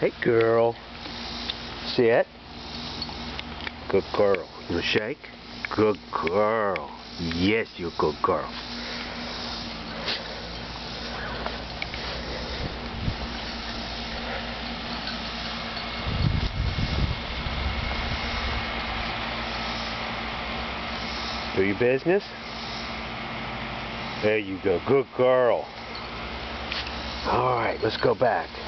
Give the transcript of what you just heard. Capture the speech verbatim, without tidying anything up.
Hey, girl. Sit. Good girl. You want to shake? Good girl. Yes, you're a good girl. Do your business. There you go. Good girl. All right, let's go back.